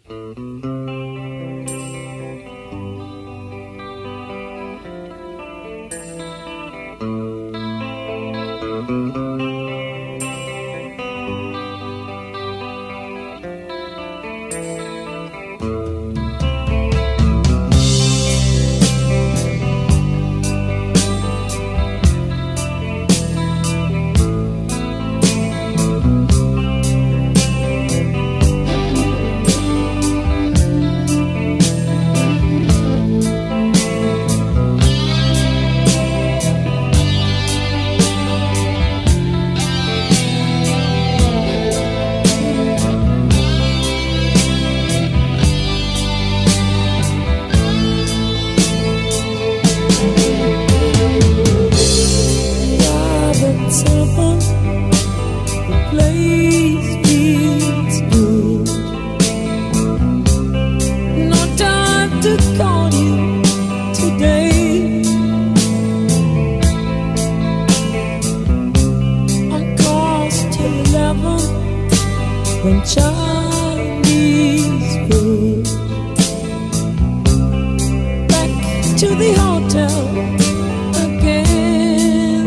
When Chinese food, back to the hotel again.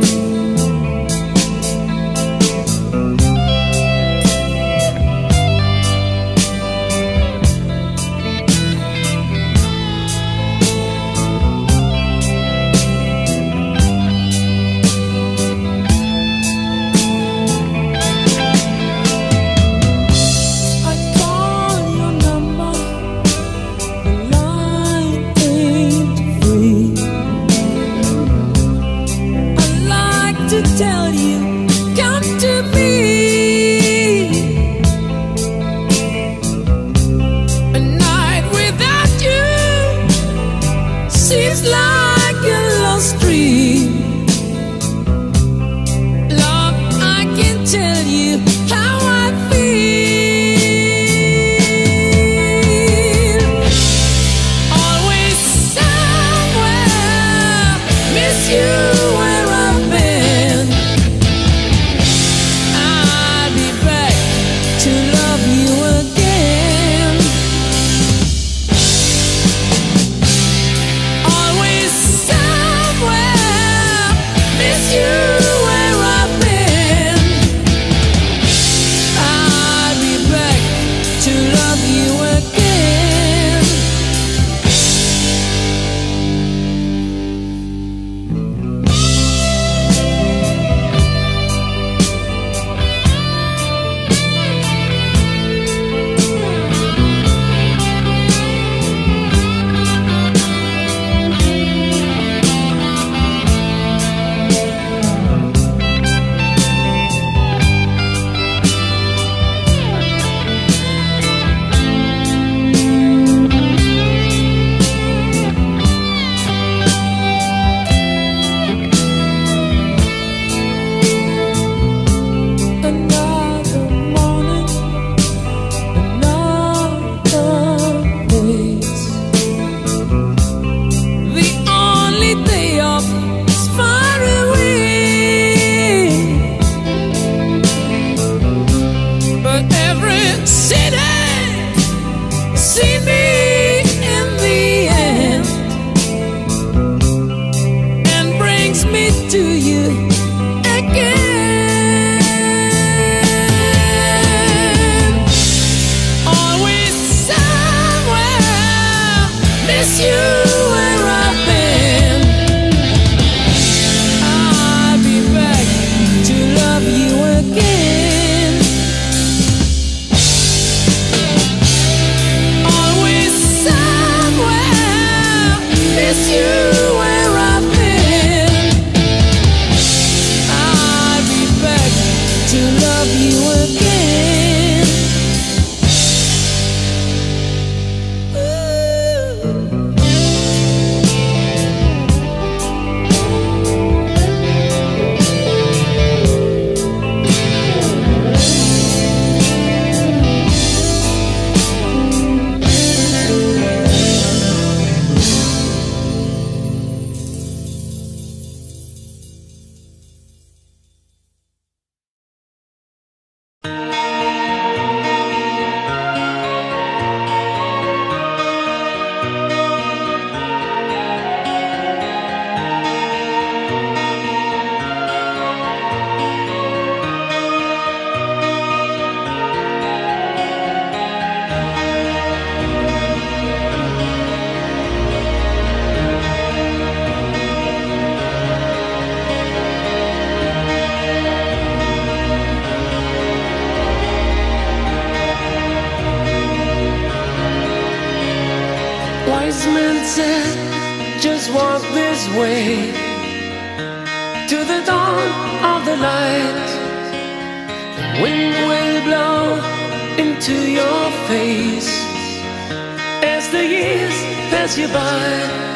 Wise men said, just walk this way to the dawn of the light. The wind will blow into your face as the years pass you by.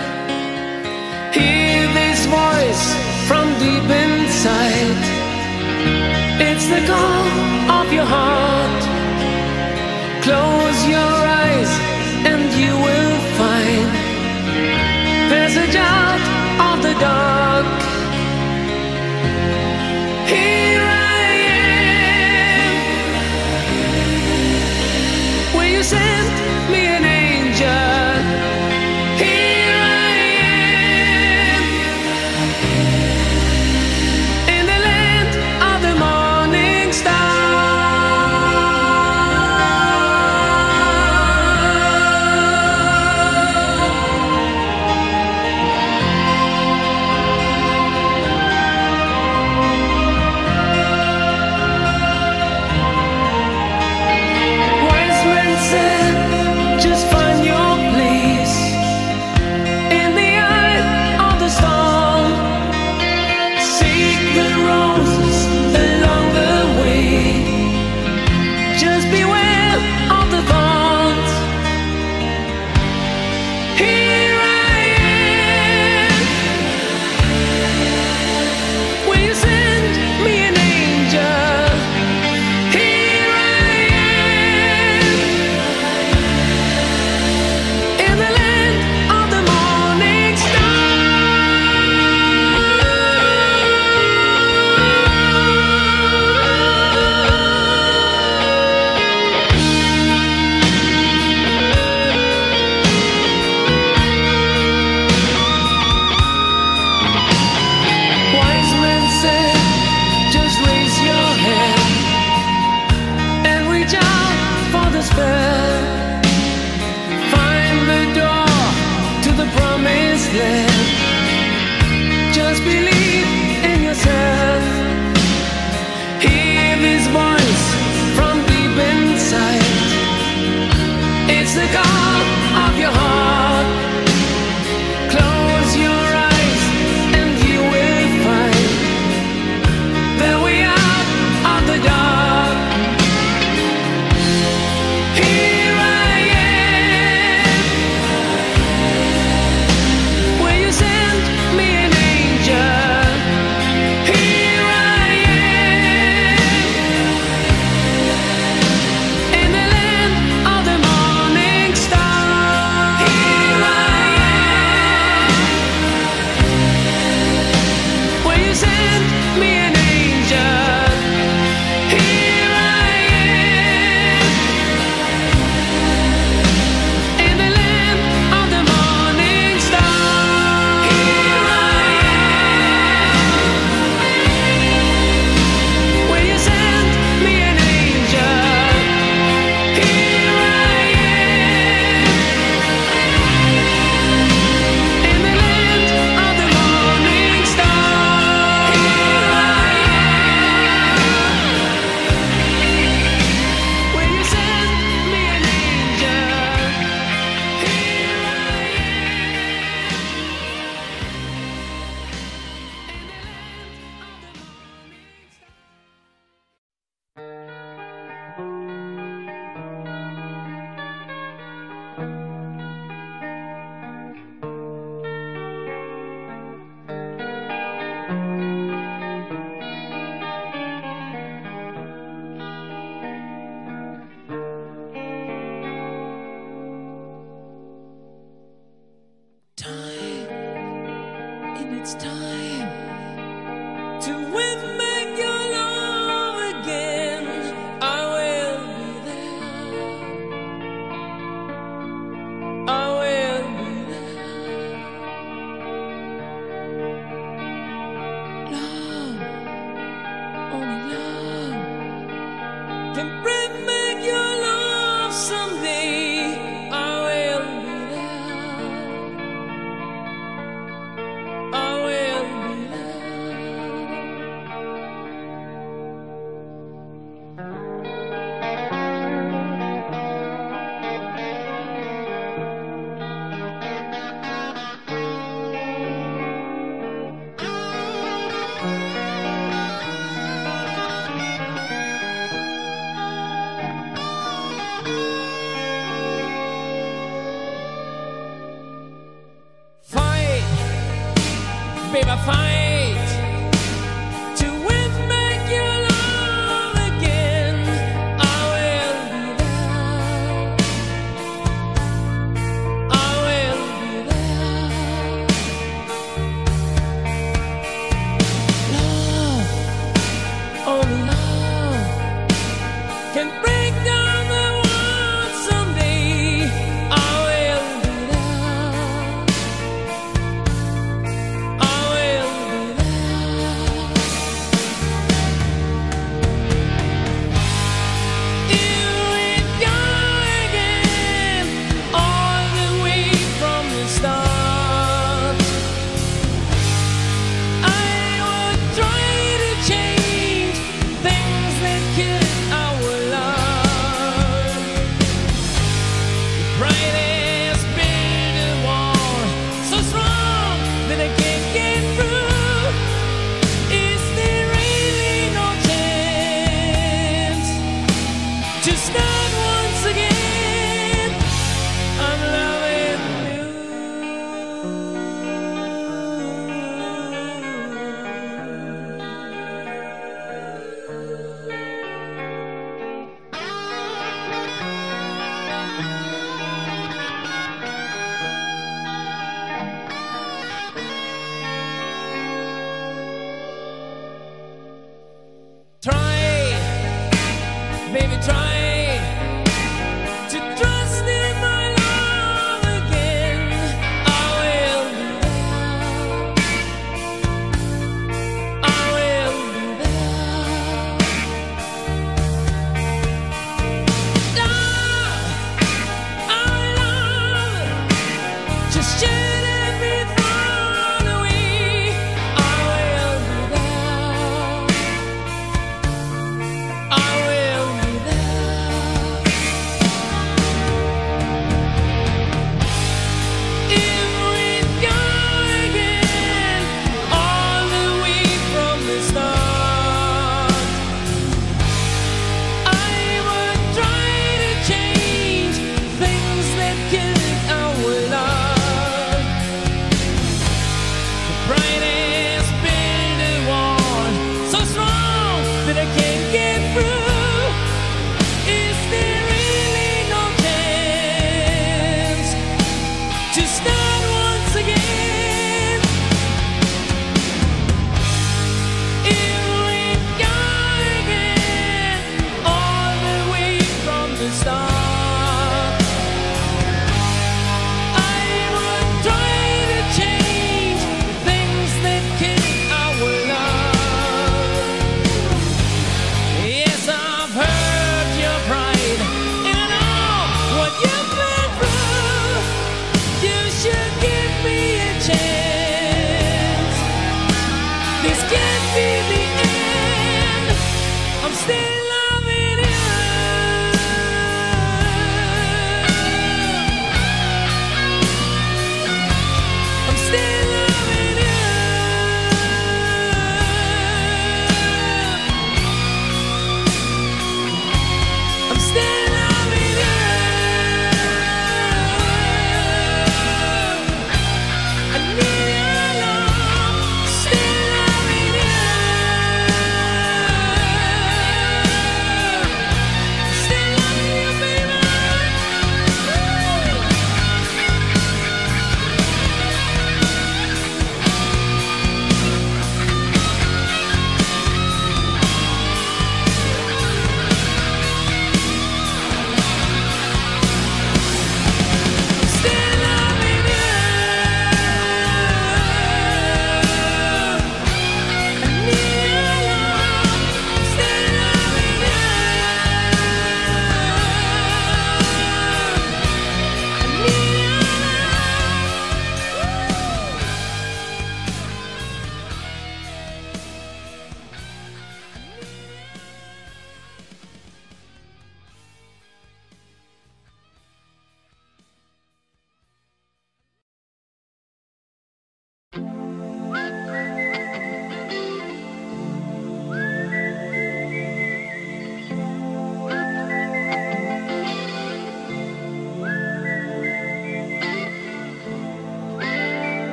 Hear this voice from deep inside. It's the call of your heart. Close your eyes and you will find passage out of the dark. Here I am. Will you send me an angel? Here I am. In the land of the morning star. Find the door to the promised land. Just believe in yourself. Hear this voice from deep inside. It's the call of your heart. Close your eyes and you will find the way out of the dark. Here I am. Will you send me an angel? Here I am. In the land of the morning star. Here I am. Will you send me an angel? Here I am. In the land of the morning star. Here I am. Will you send me an angel? Here I am. In the land of the morning star. Here I am. Will you send me an angel? Here I time, and it's time to win back your love again. I will be there. I will be there. Love, only love can bring back your love someday. I will be there. I will be fight to win back your love again. I will be there. I will be there. Love, only love can break down the world someday. I will be there. I will be there. Here we go again, all the way from the start. I would try to change things that kill our love. The brightest build a wall so strong that I can't get through. Is there really no chance to start once again? I'm loving you.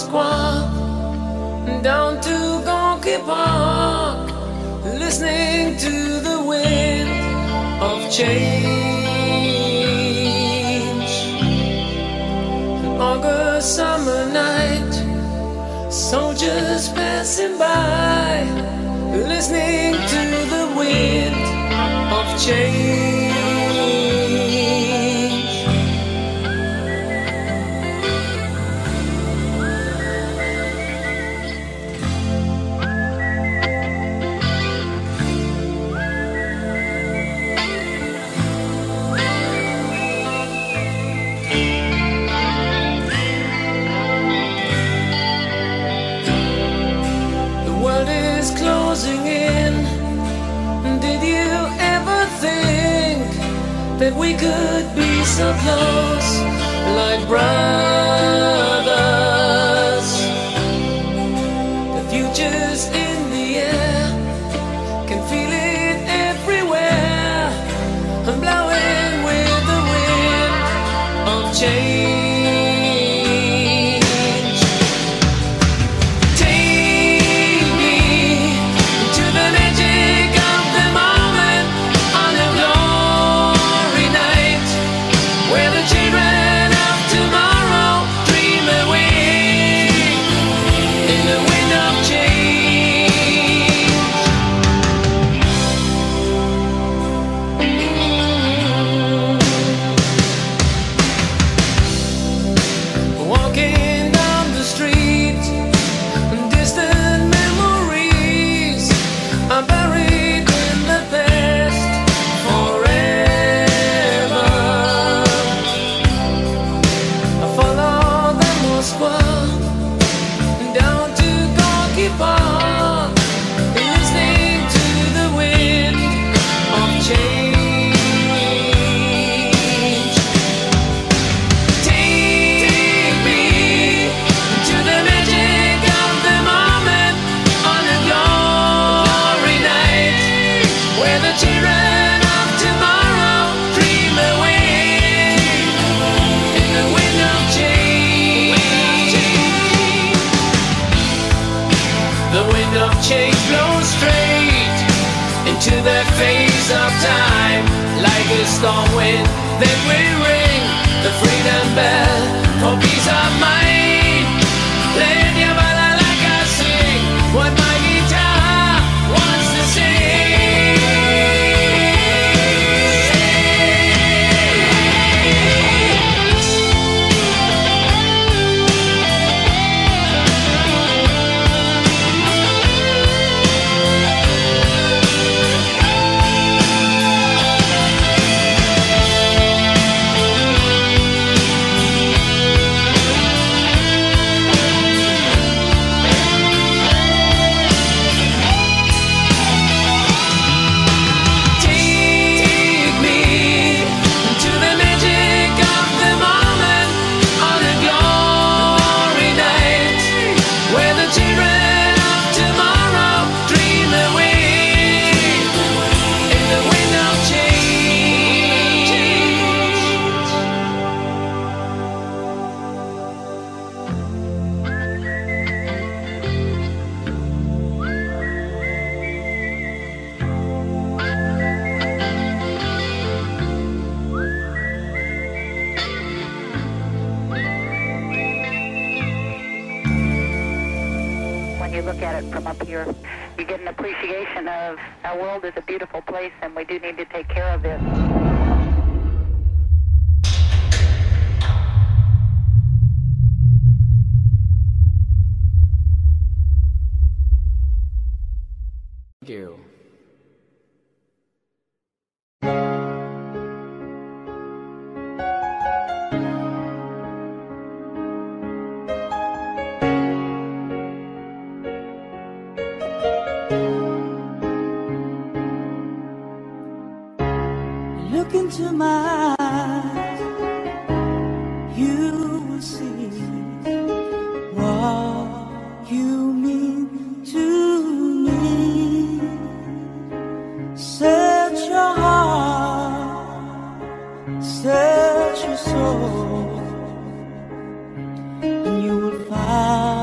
Moscow down to Gonky Park, listening to the wind of change. An August summer night, soldiers passing by, listening to the wind of change. Closing in. Did you ever think that we could be so close, like brothers? The future's in the air, can feel it everywhere. I'm blowing with the wind of change. Change blows straight into the face of time, like a storm wind that will ring the freedom bell for peace of mind. Let your bala like I sing what my guitar wants to sing. From up here, you get an appreciation of our world is a beautiful place, and we do need to take care of it. Thank you. Look into my eyes, you will see what you mean to me. Search your heart, search your soul, and you will find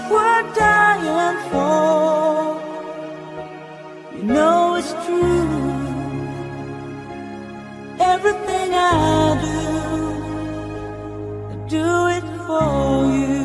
we're dying for. You know it's true. Everything I do it for you.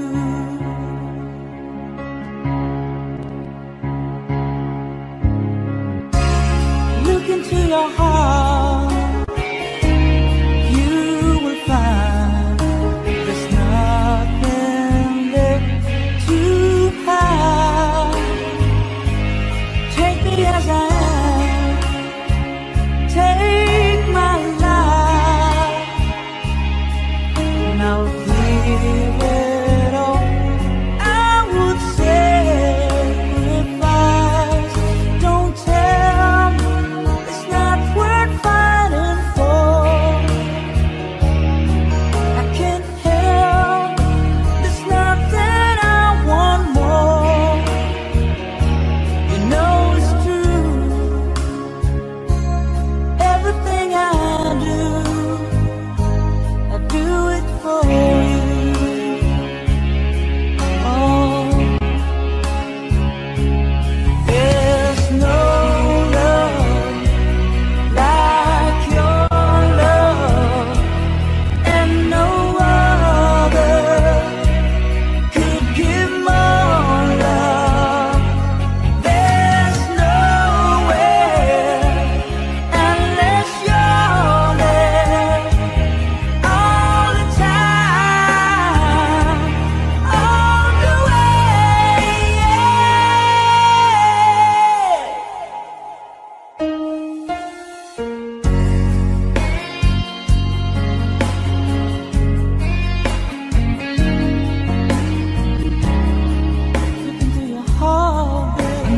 Look into your heart, you will find there's nothing there to hide. Take me as I am, take my life, and I'll give it all. I would sacrifice. Don't tell me it's not worth fighting for. I can't help, there's nothing I want more. You know it's true. Everything I do it for you. Oh, there's no love like your love, and no other could give more love. There's nowhere unless you're there all the time, all the way. Look into your heart, baby.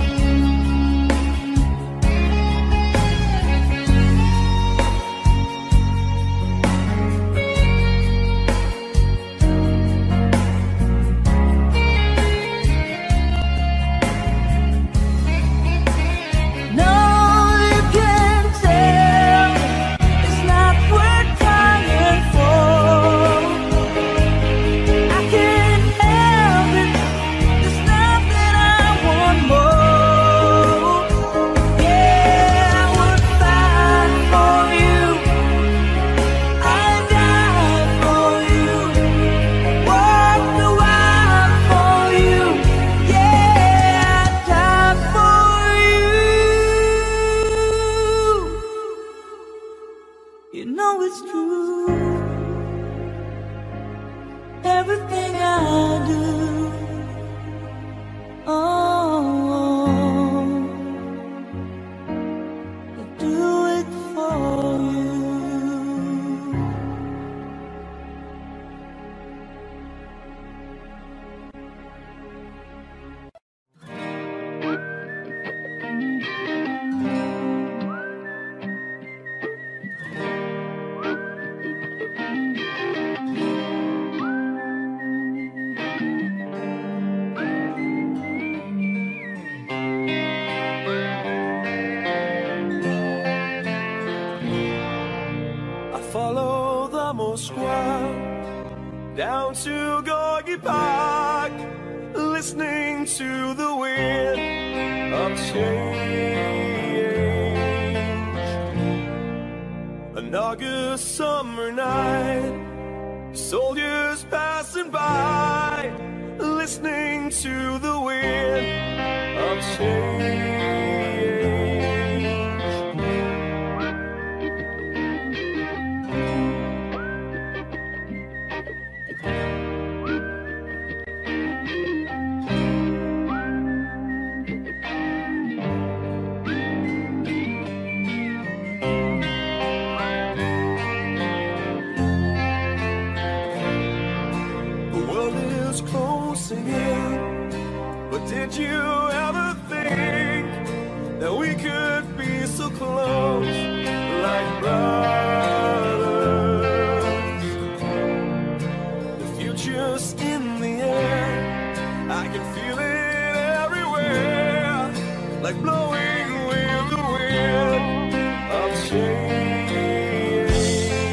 No, you can't tell it's not worth dying for. I can't help it, there's nothing I want more. Yeah, I would fight for you, I'd die for you, walk the wild for you. Yeah, I'd die for you. You know it's true. Everything I do, oh, I do it for you. I follow the Moskwa down to Gorky Park, listening to the wind of change. An August summer night, soldiers passing by, listening to the wind of change. The world is closing in, but did you ever think that we could be so close, like brothers? The future's in the air, I can feel it everywhere, like blowing with the wind of change.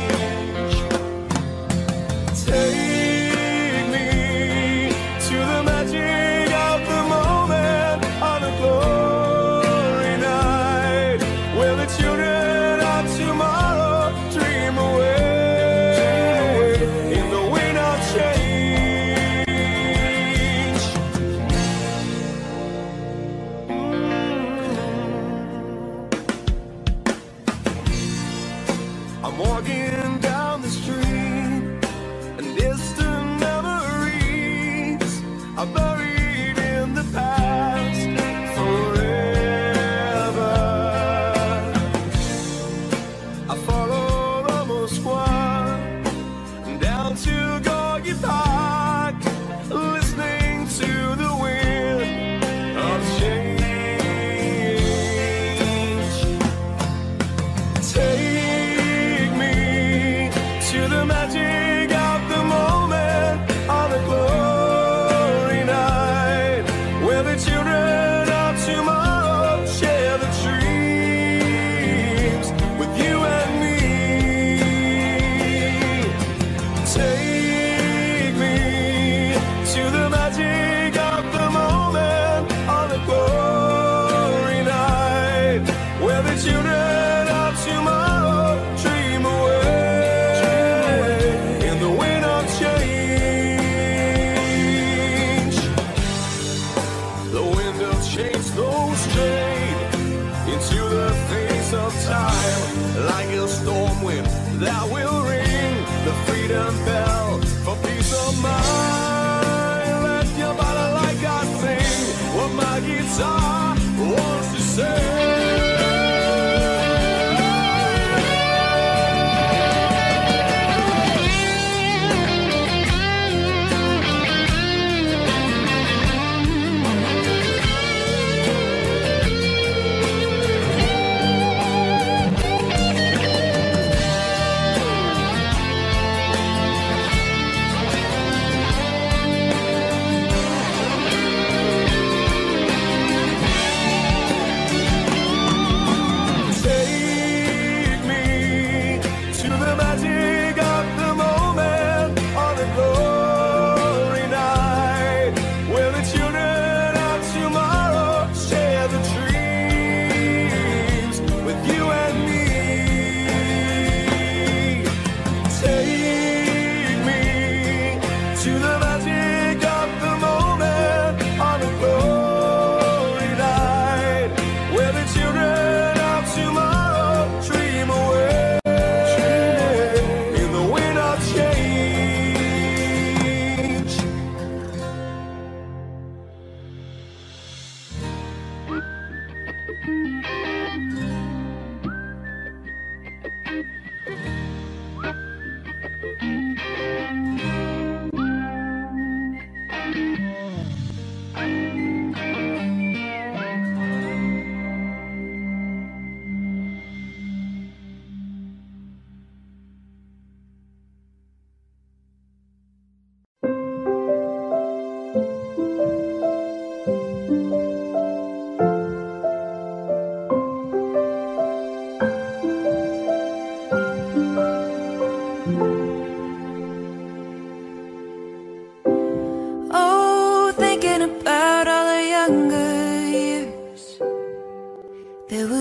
Take me to the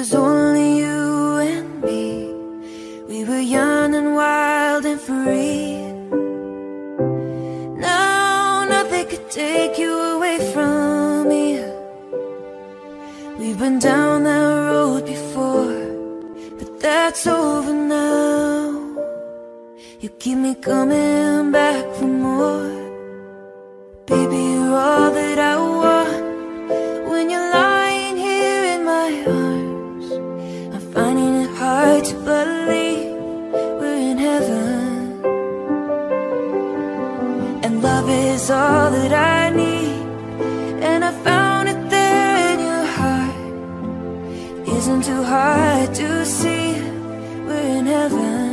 was only you and me. We were young and wild and free. Now nothing could take you away from me. We've been down that road before, but that's over now. You keep me coming back for more. Baby, you're all that I want. When you're lying here in my arms, I'm finding it hard to believe we're in heaven. And love is all that I need, and I found it there in your heart. Isn't too hard to see we're in heaven.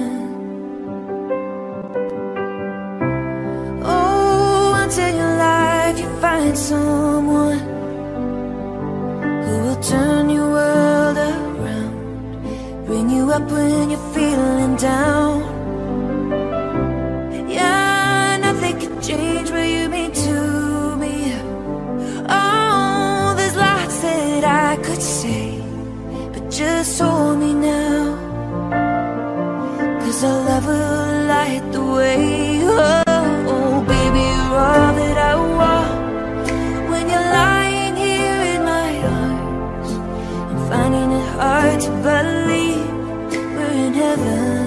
Oh, once in your life you find someone who will turn your world around, bring you up when you're feeling down. Yeah, nothing can change what you mean to me. Oh, there's lots that I could say, but just hold me now, 'cause our love will light the way. Oh, baby, you're all that I want. When you're lying here in my arms, I'm finding it hard to believe we're in heaven.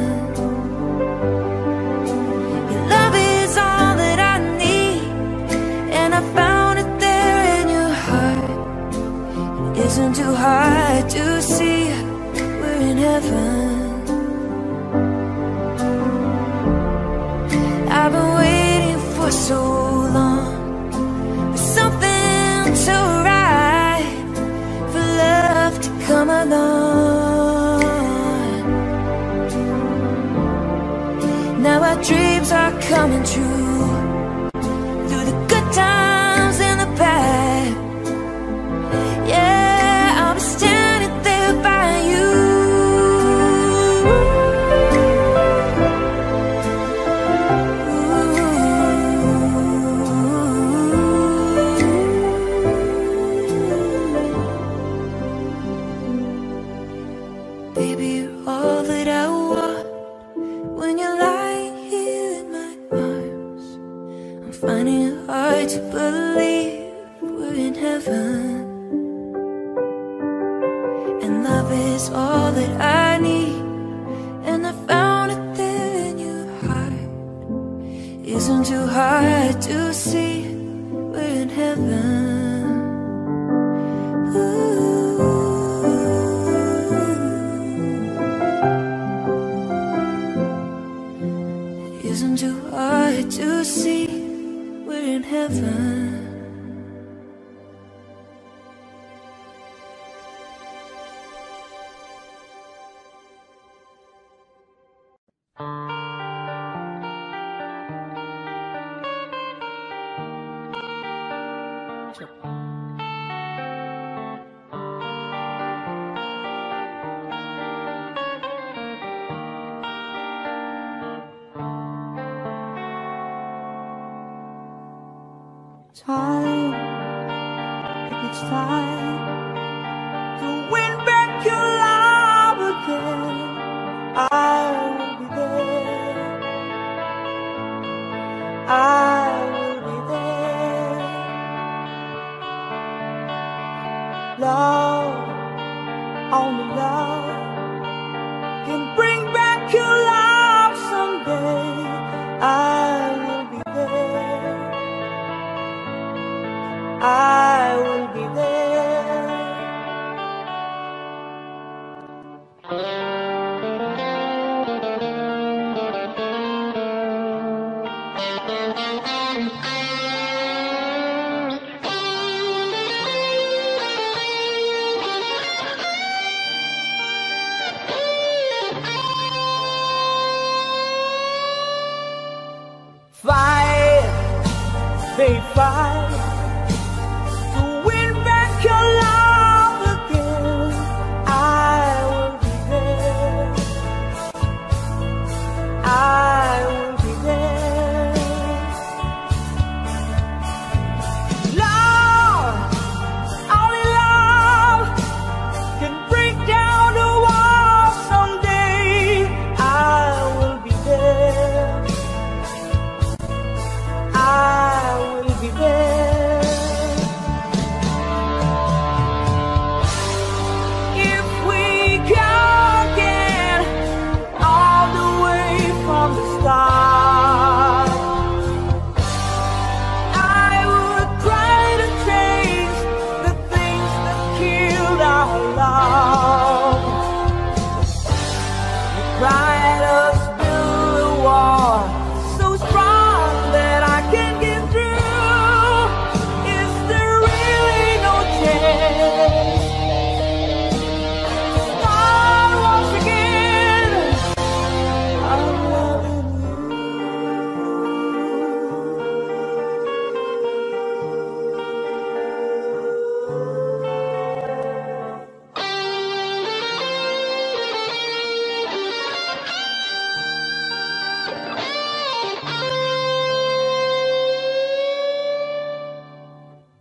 Your love is all that I need, and I found it there in your heart. It isn't too hard to see we're in heaven. I've been waiting for so long for something so right, for love to come along. Now our dreams are coming true, through the good times and the bad. Yeah, I'll be standing there by you. Baby, you're all that I want. When you're lying here in my arms, I'm finding it hard to believe we're in heaven. And love is all that I need, and I found it there in your heart. Isn't too hard to see we're in heaven. Isn't too hard to see we're in heaven. Time, it's time to win back your love again. I will be there. I will be there. Love, only love can bring back your love someday. I will be there. I will be there. Fight, they fight to win back your love again. I will be there. I will be there. Love, only love can break down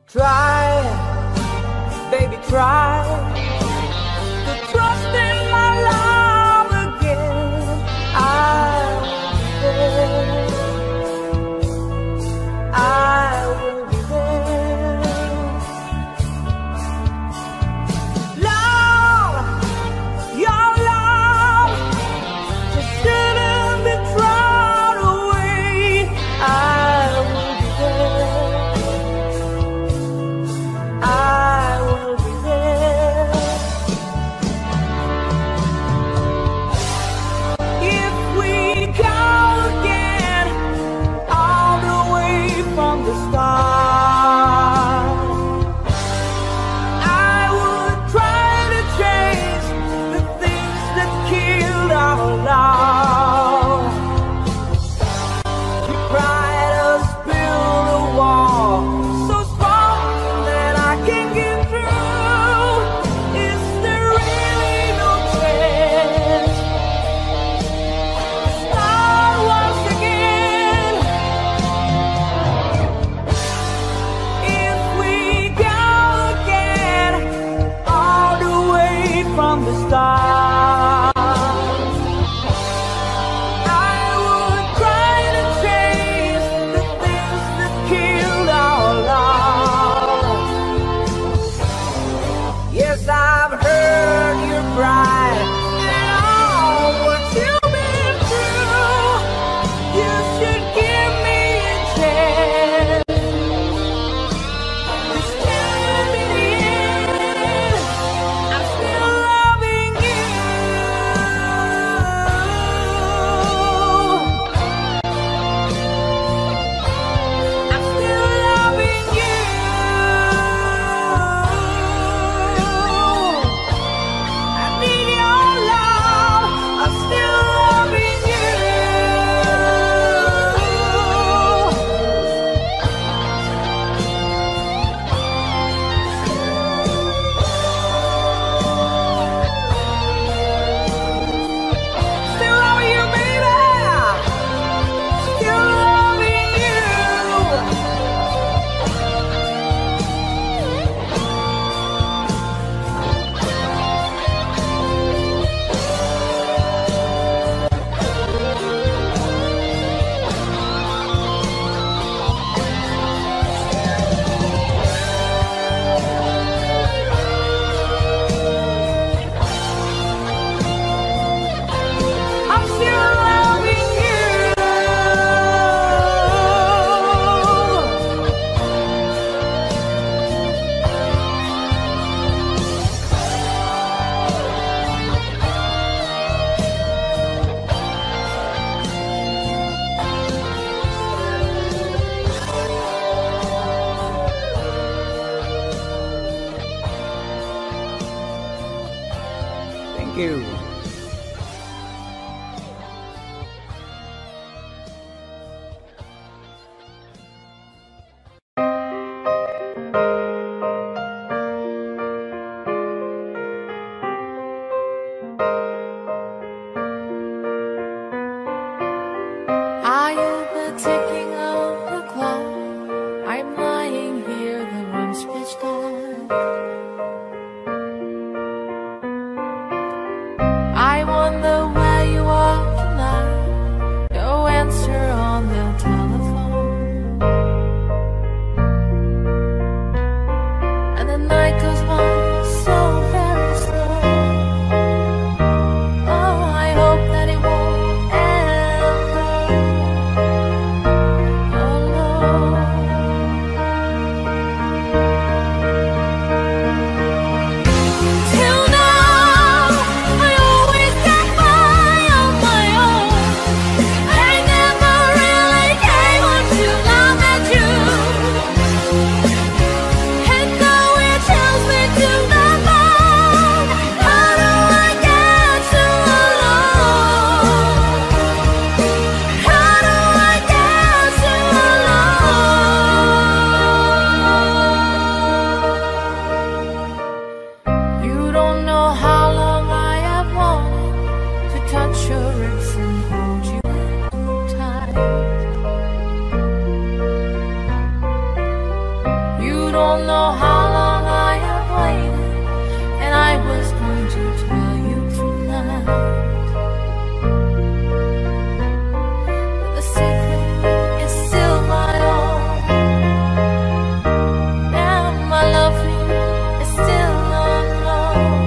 Try, baby, try to trust in my love again. I will be there. Love, your love just shouldn't be thrown away. I will be there. I will be there. If we go again all the way from the start, I would try to change the things that killed our love. You cried us build a wall so strong that I can't get through. Is there really no chance to start once again? If we go again all the way from the start, I would try to change the things that killed our love. Yes, I've heard your cry and all what you've been through. You should give me a chance. This can't be the end. I'm still loving you. I'm still loving you. I need your love. I'm still loving you. Still loving you, baby. Still loving you. I'm still loving you. Thank you. Are you the ticking of the clock? I'm lying here, the room's pitch dark. I wonder where you are tonight. No answer on the telephone. And the night goes by so very slow. Oh, I hope that it won't end alone. Till now, I always got by on my own. I never really came on to love at you. And though it tells me know how long I have waited, and I was going to tell you tonight. But the secret is still my own, and my love for you is still unknown.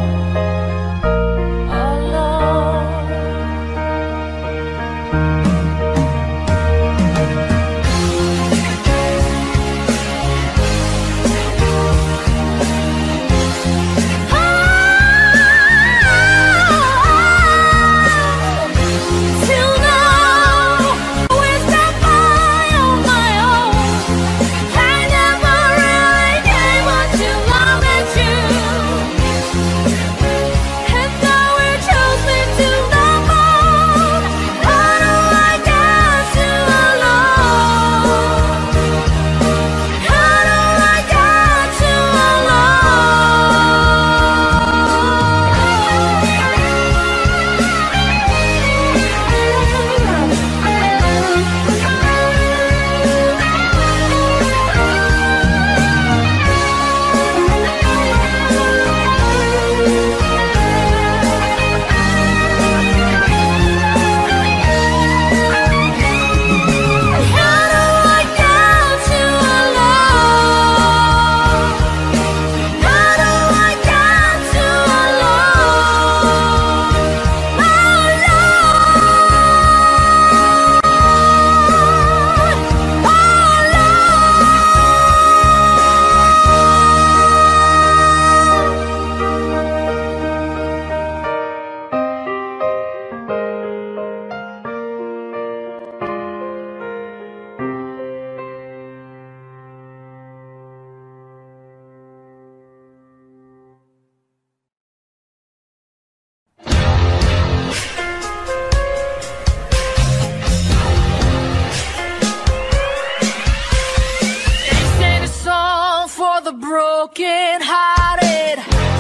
Broken hearted,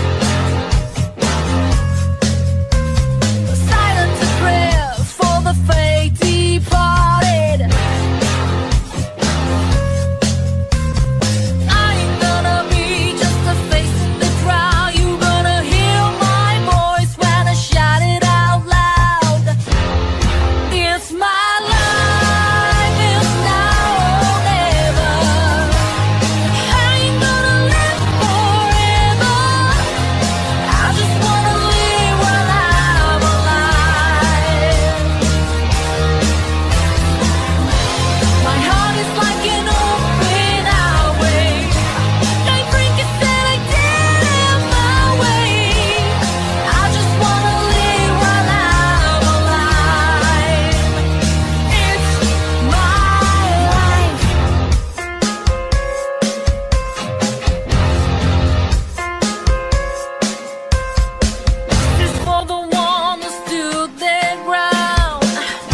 silent prayer for the fate departed. I ain't gonna be just a face in the crowd. You gonna hear my voice when I shout it out loud. It's my life, it's now or never. I ain't gonna live forever. I just wanna live while I'm alive. My heart is like an open highway. Like Frankie said, I did it my way. I just wanna live while I'm alive. It's my life. This is for the one who stood their ground.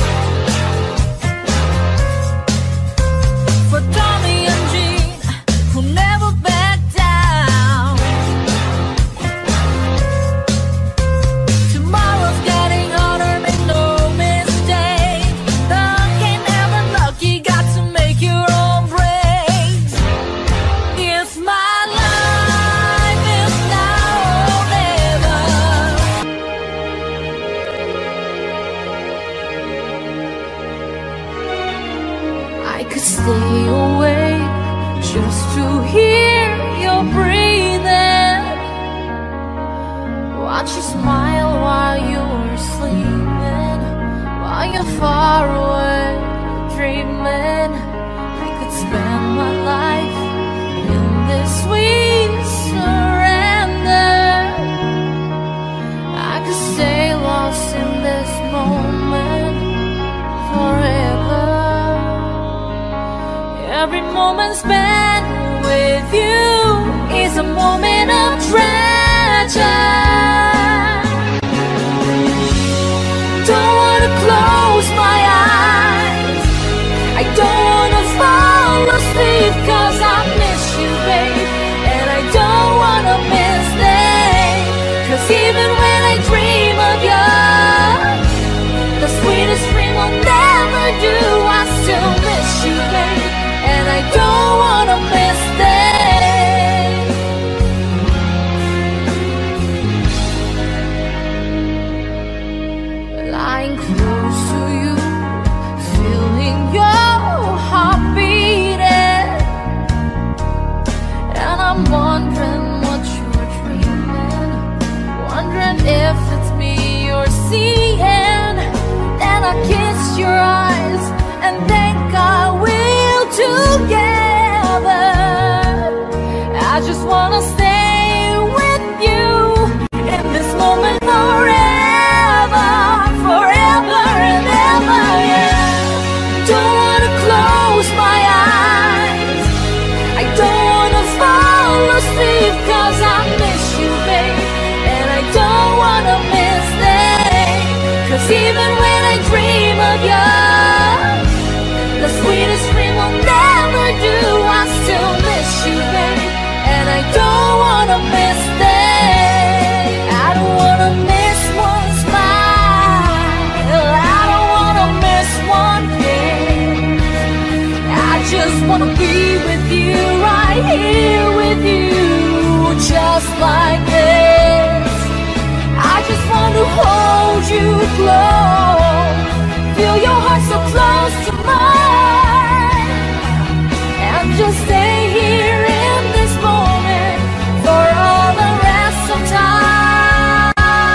For Tommy and Jean, who never backed down. Tomorrow's getting harder, make no mistake. Lucky, never lucky, got to make your own breaks. It's my life, it's now or never. I could stay awake just to hear your breathing. Watch you smile while you're sleeping, while you're far away dreaming. I could spend my life in this sweet surrender. I could stay lost in this moment forever. Every moment spent with you is a moment of treasure. Don't wanna close my eyes, I don't wanna fall asleep, 'cause I miss you, babe. And I don't wanna miss them, 'cause even when I dream of you, the sweetest dream will never do. I still miss you, babe, and I don't wanna miss them. your eyes and thank God we're together. I just wanna stay with you in this moment forever, forever and ever, yeah. Don't wanna close my eyes, I don't wanna fall asleep, 'cause I miss you, babe, and I don't wanna miss them. 'Cause even when I dream of you, the sweetest dream will never do. I still miss you, babe, and I don't wanna miss them. I don't wanna miss one smile, I don't wanna miss one kiss. I just wanna be with you, right here with you, just like this. I just want to hold you close, feel your heart so close to mine, and just stay here in this moment for all the rest of time.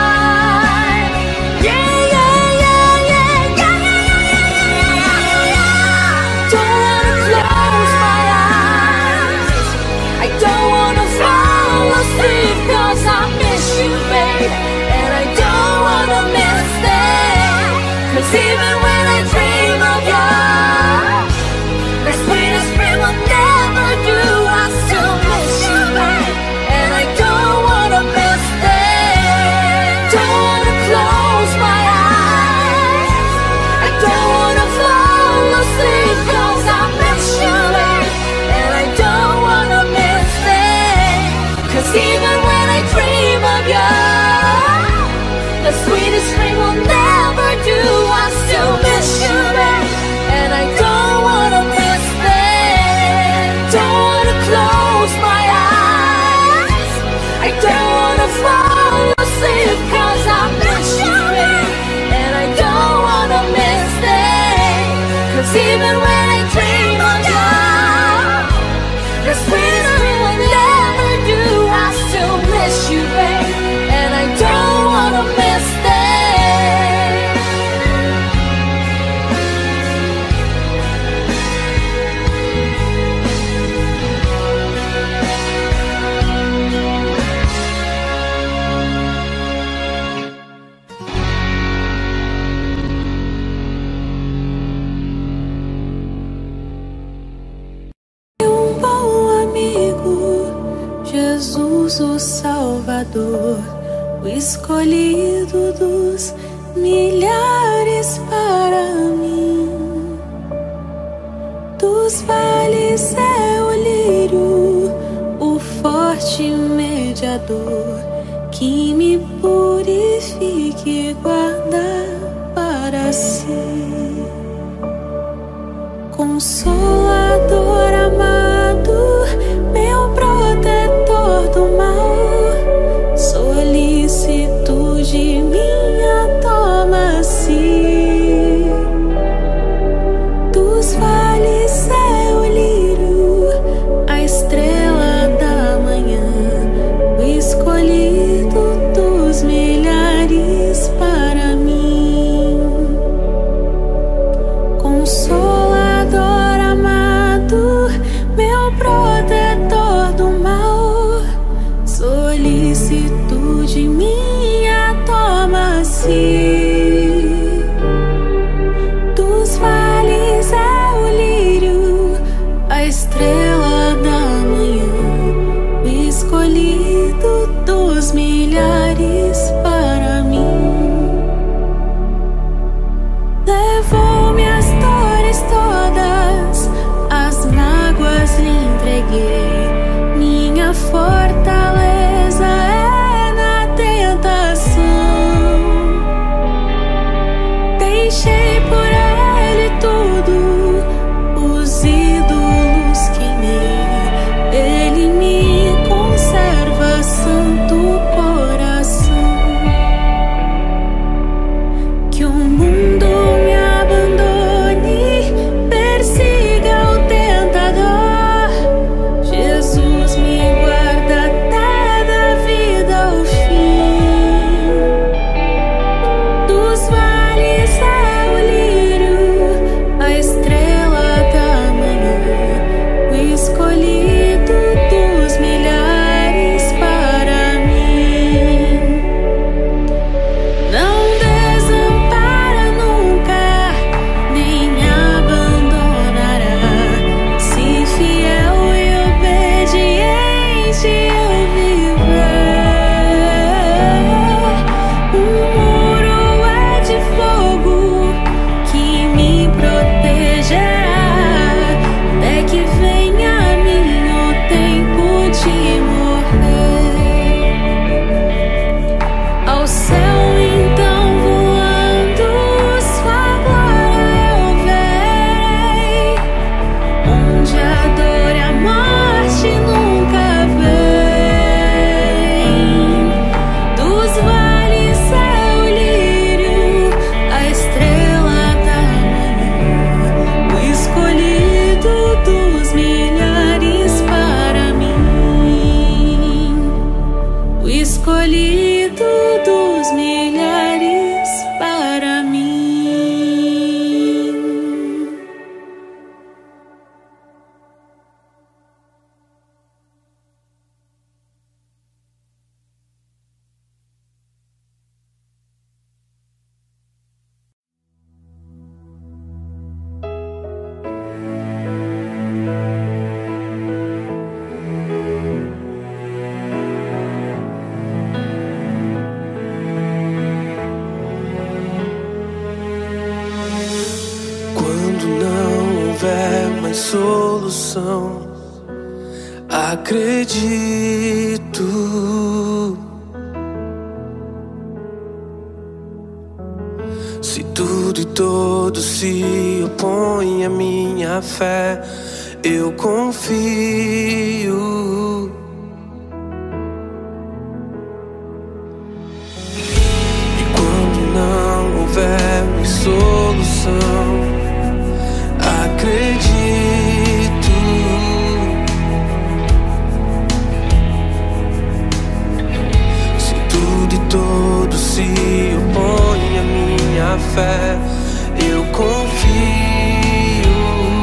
Yeah, yeah, yeah, yeah, yeah, yeah, yeah, yeah. Don't wanna close my eyes, I don't wanna fall asleep, 'cause I miss you, babe, and I don't wanna miss them. 'Cause even when I dream of you, the sweetest dream will never do. I still miss you, babe, and I don't wanna miss them. Don't wanna close my eyes, I don't wanna fall asleep, 'cause I miss you, babe, and I don't wanna miss them. 'Cause even when I dream of you, the sweetest dream will never do. I still miss you, babe, and I don't wanna miss them. Don't wanna close my eyes, I don't wanna fall asleep, 'cause I miss you, babe, and I don't wanna miss them. 'Cause even when I dream of you, the sweetest dream will never do. I still miss you, babe, and I don't wanna miss them. Jesus, o Salvador, o escolhido dos milhares para mim. Dos vales é o lírio, o forte mediador, que me purifique e guarda para si. Consolador amado, meu protetor do mal, solicitude minha toma-se. Dos vales é o lírio, a estrela da manhã, o escolhido dos milhares para mim. Consolador amado, meu protetor do mal, solicitude minha toma-se. Dos vales é o lírio, a estrela da manhã, o escolhido dos milhares para mim. Levou-me as dores todas, as mágoas lhe entreguei. Minha fortaleza é na tentação. Deixei por ele tudo, os ídolos queimei. Ele me conserva santo por solução. Acredito. Se tudo e todos se opõem à minha fé, eu confio. E quando não houver solução, acredito. Se tudo e todos se opõem à minha fé, eu confio.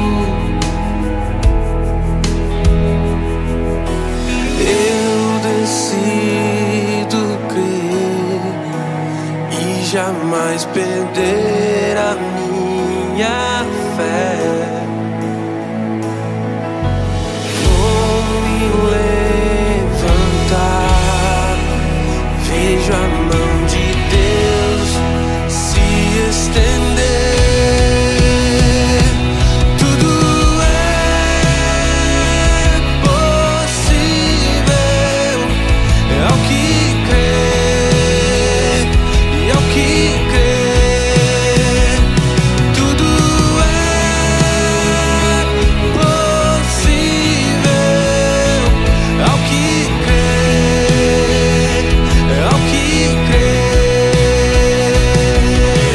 Eu decido crer e jamais perder a minha fé. Vou me levantar, vejo a mão de Deus se estender. Tudo é possível, é o que crer, e é o que crer. Tudo é possível, é o que crer, é o que crer.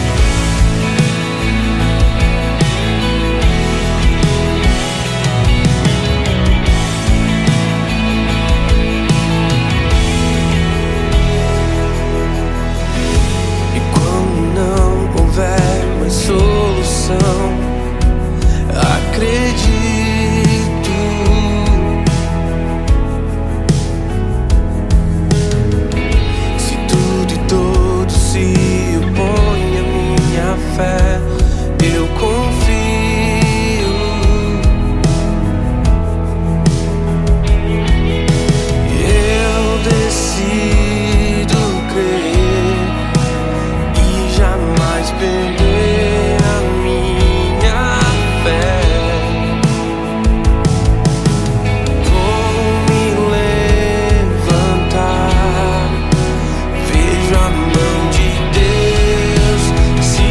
E quando não houver mais solução, acredito. Se tudo e todos se opõem à minha fé, eu confio. Eu decido crer e jamais perder a minha fé. Vou me levantar, vejo a mão de Deus se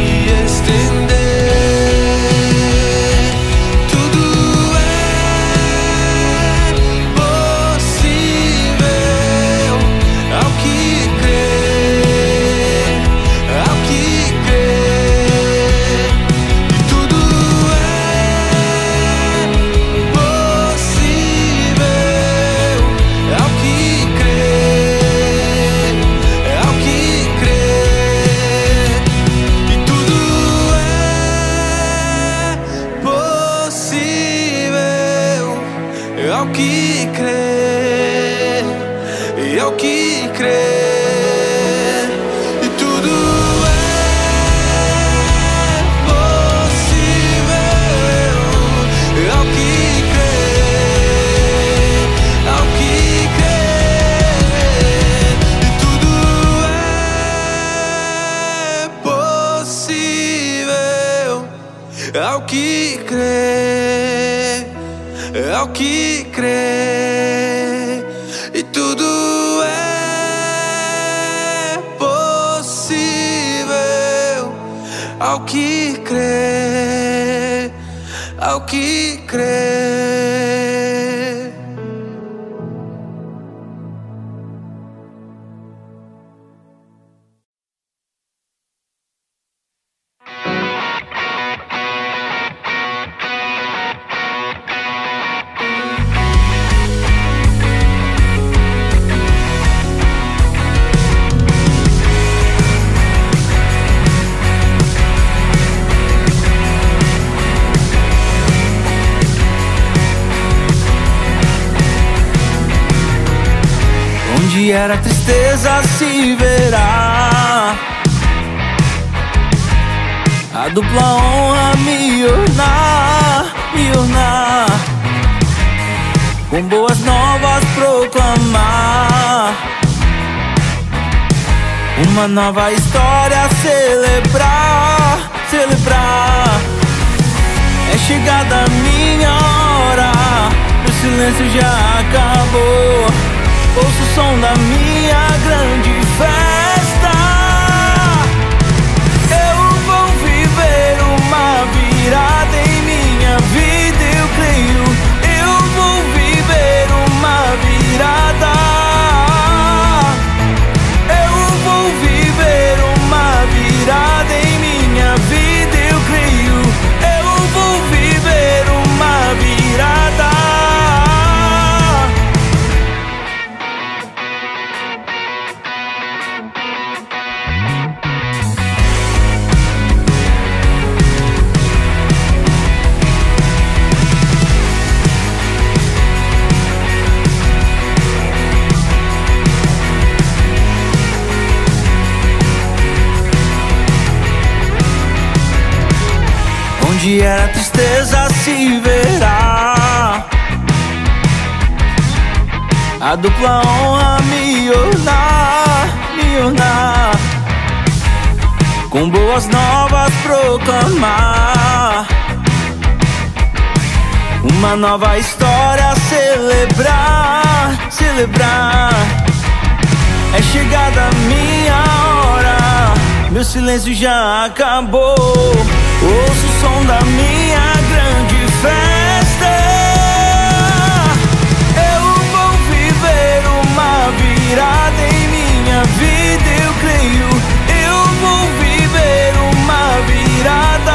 estender. Tudo é possível, é o que crer, é o que crer. E tudo é possível, é o que crer, é o que crer. E tudo é possível, é o que crer, e é o que crer. E tudo é possível, é o que crer, é o que crer. E tudo é possível, é o que crer, é o que crer. E tudo é possível, ao que crer, ao que crer. Onde era tristeza se verá a dupla honra me ornar, com boas novas proclamar, uma nova história celebrar. É chegada a minha hora, meu silêncio já acabou. Ouço o som da minha grande festa. Eu vou viver uma virada em minha vida, eu creio. Eu vou viver uma virada. Eu vou viver uma virada em minha vida, eu creio. Eu vou viver uma virada. Onde era tristeza se verá a dupla honra me ornar, com boas novas proclamar, uma nova história celebrar. É chegada a minha hora, meu silêncio já acabou. Ouço o som da minha grande festa. Eu vou viver uma virada em minha vida, eu creio. Eu vou viver uma virada.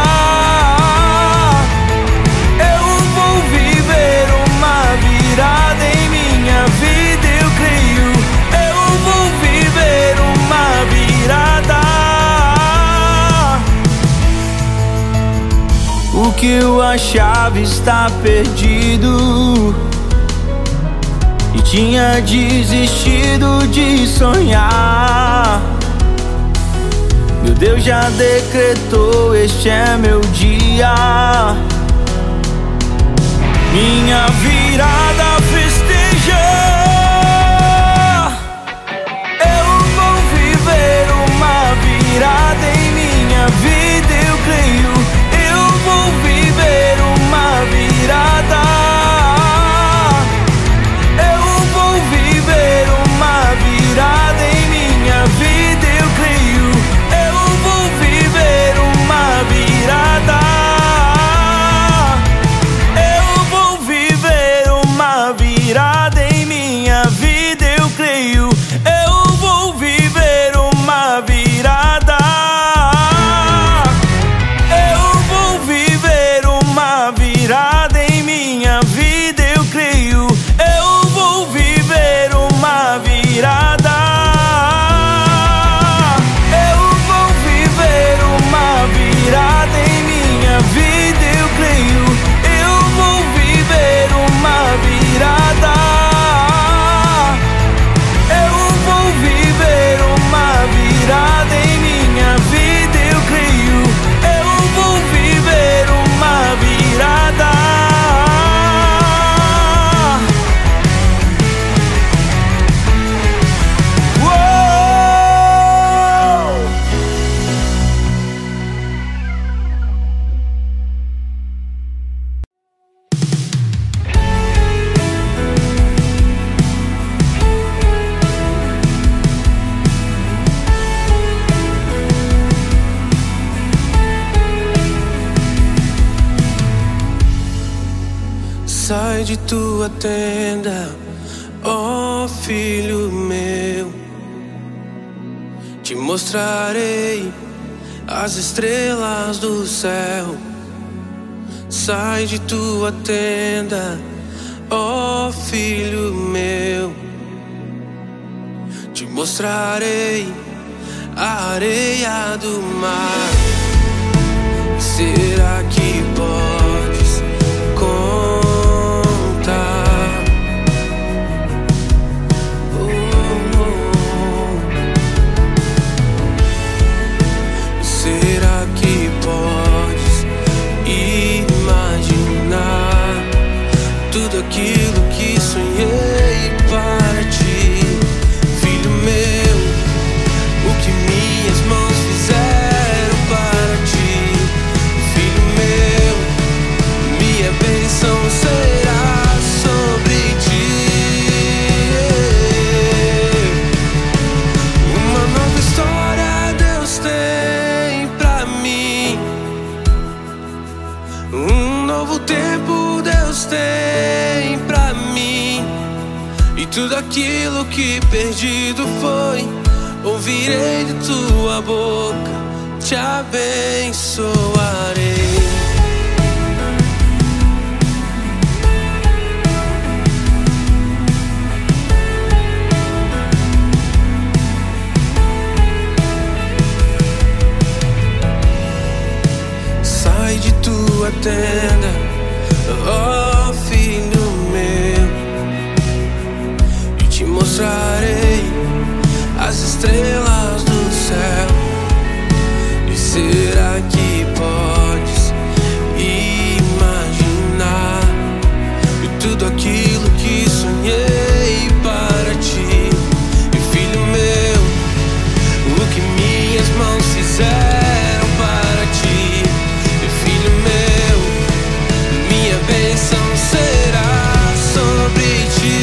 Eu vou viver uma virada em minha vida, eu creio. Eu vou viver uma virada. O que eu achava estar perdido e tinha desistido de sonhar, meu Deus já decretou, este é meu dia. Minha virada festejar. Eu vou viver uma virada em minha vida, eu creio. Eu vou viver uma virada. Eu vou viver uma virada em minha vida, eu creio. Eu vou viver uma virada. Eu vou viver uma virada em minha vida, eu creio. Eu vou viver uma virada. Virada em minha vida, eu creio. Eu vou viver uma virada. Eu vou viver uma virada em minha vida, eu creio. Eu vou viver uma virada. Eu vou viver uma virada em minha vida, eu creio. Eu vou viver uma virada. Sai de tua tenda, ó filho meu, te mostrarei as estrelas do céu. Sai de tua tenda, ó filho meu, te mostrarei a areia do mar. Será que podes contar? Será que podes imaginar tudo aquilo que sonhei para ti, filho meu? O que minhas mãos fizeram para ti, filho meu? que perdido foi. Ouvirei de tua boca, te abençoarei. Sai de tua tenda, ó filho meu, e te mostrarei as estrelas do céu. E será que podes imaginar e tudo aquilo que sonhei para ti? E filho meu, o que minhas mãos fizeram para ti. E filho meu, minha bênção será sobre ti.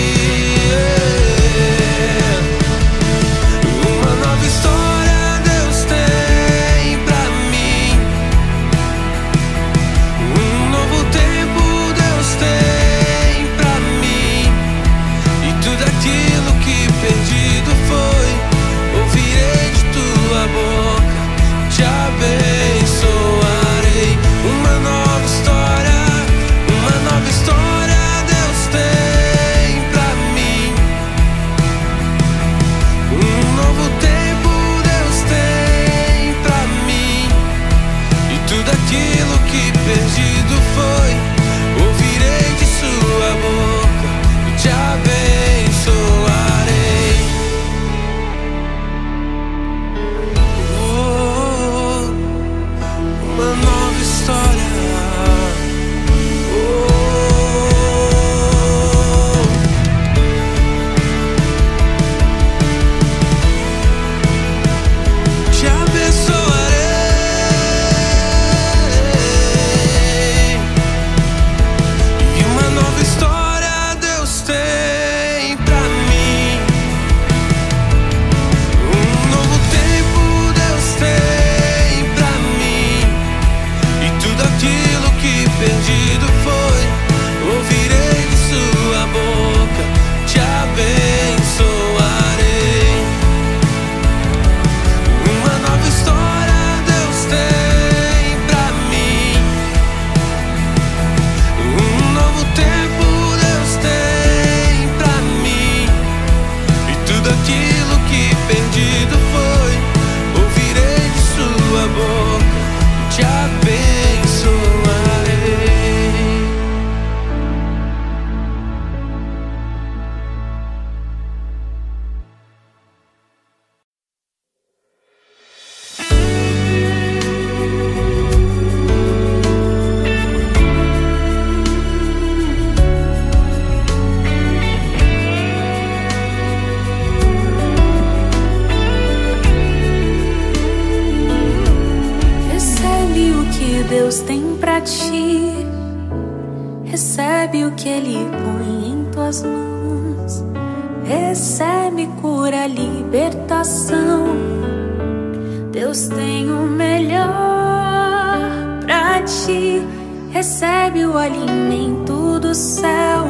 Deus tem pra ti, recebe o que Ele põe em tuas mãos, recebe cura, libertação. Deus tem o melhor pra ti, recebe o alimento do céu,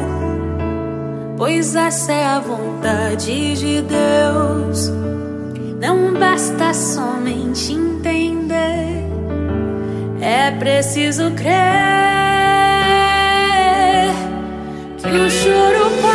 pois essa é a vontade de Deus. Não basta somente entender, é preciso crer que o choro passa